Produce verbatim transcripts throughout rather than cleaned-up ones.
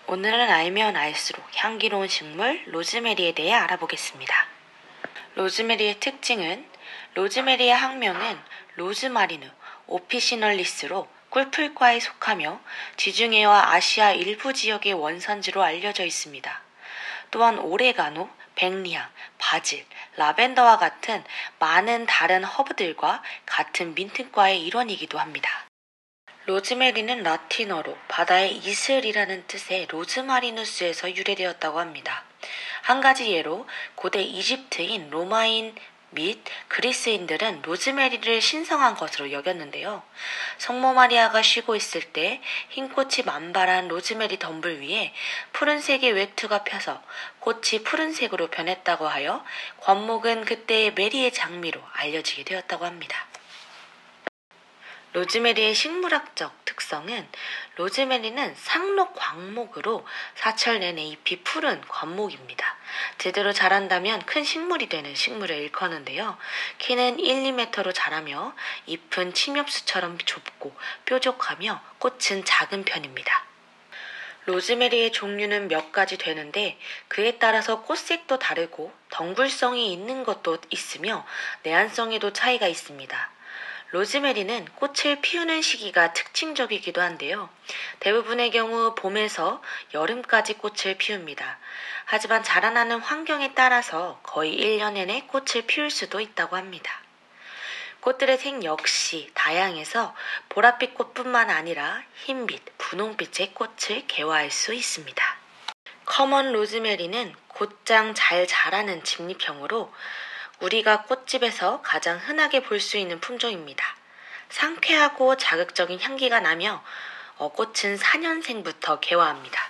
오늘은 알면 알수록 향기로운 식물 로즈메리에 대해 알아보겠습니다. 로즈메리의 특징은 로즈메리의 학명은 로즈마리누 오피시널리스로 꿀풀과에 속하며 지중해와 아시아 일부 지역의 원산지로 알려져 있습니다. 또한 오레가노, 백리향, 바질, 라벤더와 같은 많은 다른 허브들과 같은 민트과의 일원이기도 합니다. 로즈메리는 라틴어로 바다의 이슬이라는 뜻의 로즈마리누스에서 유래되었다고 합니다. 한 가지 예로 고대 이집트인 로마인 및 그리스인들은 로즈메리를 신성한 것으로 여겼는데요. 성모 마리아가 쉬고 있을 때 흰꽃이 만발한 로즈메리 덤불 위에 푸른색의 외투가 펴서 꽃이 푸른색으로 변했다고 하여 관목은 그때의 메리의 장미로 알려지게 되었다고 합니다. 로즈메리의 식물학적 특성은 로즈메리는 상록 광목으로 사철 내내 잎이 푸른 관목입니다. 제대로 자란다면 큰 식물이 되는 식물을 일컫는데요. 키는 일, 이 미터로 자라며 잎은 침엽수처럼 좁고 뾰족하며 꽃은 작은 편입니다. 로즈메리의 종류는 몇 가지 되는데 그에 따라서 꽃색도 다르고 덩굴성이 있는 것도 있으며 내한성에도 차이가 있습니다. 로즈메리는 꽃을 피우는 시기가 특징적이기도 한데요. 대부분의 경우 봄에서 여름까지 꽃을 피웁니다. 하지만 자라나는 환경에 따라서 거의 일 년 내내 꽃을 피울 수도 있다고 합니다. 꽃들의 색 역시 다양해서 보랏빛 꽃뿐만 아니라 흰빛, 분홍빛의 꽃을 개화할 수 있습니다. 커먼 로즈메리는 곧장 잘 자라는 집립형으로 우리가 꽃집에서 가장 흔하게 볼 수 있는 품종입니다. 상쾌하고 자극적인 향기가 나며 어, 꽃은 사 년생부터 개화합니다.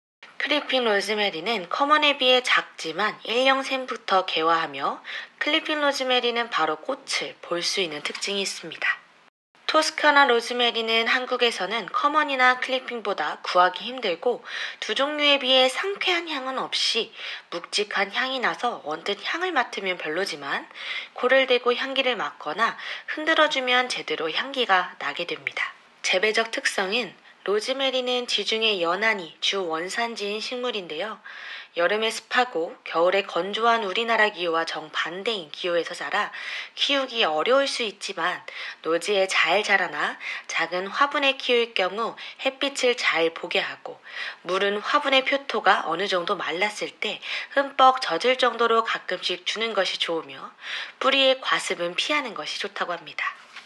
클리핑 로즈메리는 커먼에 비해 작지만 일 년생부터 개화하며 클리핑 로즈메리는 바로 꽃을 볼 수 있는 특징이 있습니다. 토스카나 로즈메리는 한국에서는 커먼이나 클리핑보다 구하기 힘들고 두 종류에 비해 상쾌한 향은 없이 묵직한 향이 나서 언뜻 향을 맡으면 별로지만 코를 대고 향기를 맡거나 흔들어주면 제대로 향기가 나게 됩니다. 재배적 특성은 로즈메리는 지중해 연안이 주 원산지인 식물인데요. 여름에 습하고 겨울에 건조한 우리나라 기후와 정반대인 기후에서 자라 키우기 어려울 수 있지만 노지에 잘 자라나 작은 화분에 키울 경우 햇빛을 잘 보게 하고 물은 화분의 표토가 어느 정도 말랐을 때 흠뻑 젖을 정도로 가끔씩 주는 것이 좋으며 뿌리의 과습은 피하는 것이 좋다고 합니다.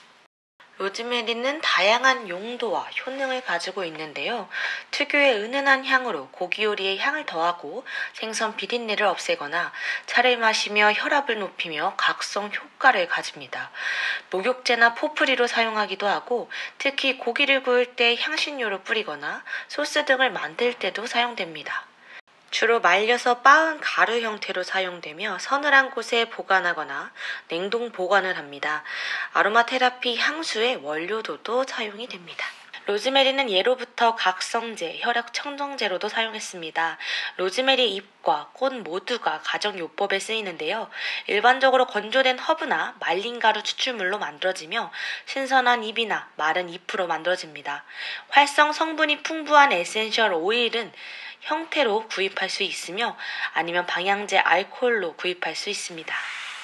로즈메리는 다양한 용도와 효능을 가지고 있는데요. 특유의 은은한 향으로 고기 요리에 향을 더하고 생선 비린내를 없애거나 차를 마시며 혈압을 높이며 각성 효과를 가집니다. 목욕제나 포프리로 사용하기도 하고 특히 고기를 구울 때 향신료로 뿌리거나 소스 등을 만들 때도 사용됩니다. 주로 말려서 빻은 가루 형태로 사용되며 서늘한 곳에 보관하거나 냉동 보관을 합니다. 아로마 테라피 향수의 원료로도 사용이 됩니다. 로즈메리는 예로부터 각성제, 혈액 청정제로도 사용했습니다. 로즈메리 잎과 꽃 모두가 가정요법에 쓰이는데요. 일반적으로 건조된 허브나 말린 가루 추출물로 만들어지며 신선한 잎이나 마른 잎으로 만들어집니다. 활성 성분이 풍부한 에센셜 오일은 형태로 구입할 수 있으며 아니면 방향제 알코올로 구입할 수 있습니다.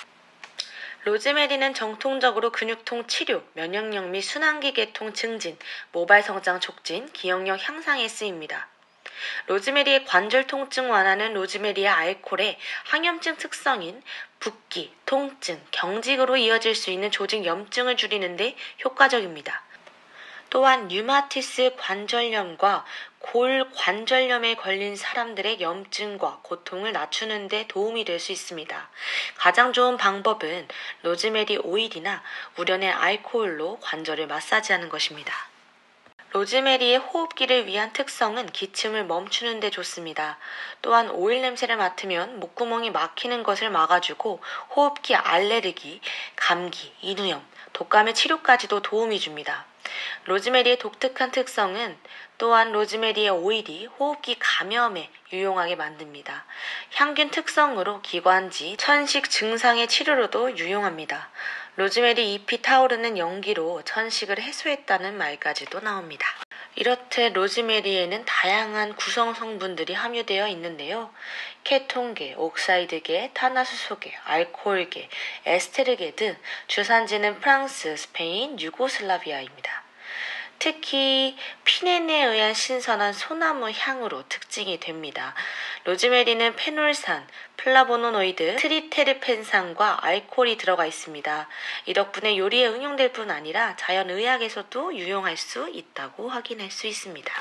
로즈메리는 정통적으로 근육통 치료, 면역력 및 순환기 계통 증진, 모발 성장 촉진, 기억력 향상에 쓰입니다. 로즈메리의 관절 통증 완화는 로즈메리의 알코올의 항염증 특성인 붓기, 통증, 경직으로 이어질 수 있는 조직 염증을 줄이는 데 효과적입니다. 또한 류마티스 관절염과 골관절염에 걸린 사람들의 염증과 고통을 낮추는 데 도움이 될 수 있습니다. 가장 좋은 방법은 로즈메리 오일이나 우려낸 알코올로 관절을 마사지하는 것입니다. 로즈메리의 호흡기를 위한 특성은 기침을 멈추는 데 좋습니다. 또한 오일 냄새를 맡으면 목구멍이 막히는 것을 막아주고 호흡기 알레르기, 감기, 인후염, 독감의 치료까지도 도움이 줍니다. 로즈메리의 독특한 특성은 또한 로즈메리의 오일이 호흡기 감염에 유용하게 만듭니다. 향균 특성으로 기관지, 천식 증상의 치료로도 유용합니다. 로즈메리 잎이 타오르는 연기로 천식을 해소했다는 말까지도 나옵니다. 이렇듯 로즈메리에는 다양한 구성 성분들이 함유되어 있는데요. 케톤계, 옥사이드계, 탄화수소계, 알코올계, 에스테르계 등 주산지는 프랑스, 스페인, 유고슬라비아입니다. 특히 피넨에 의한 신선한 소나무 향으로 특징이 됩니다. 로즈메리는 페놀산, 플라보노노이드, 트리테르펜산과 알코올이 들어가 있습니다. 이 덕분에 요리에 응용될 뿐 아니라 자연의학에서도 유용할 수 있다고 확인할 수 있습니다.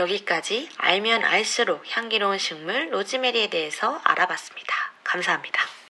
여기까지 알면 알수록 향기로운 식물 로즈메리에 대해서 알아봤습니다. 감사합니다.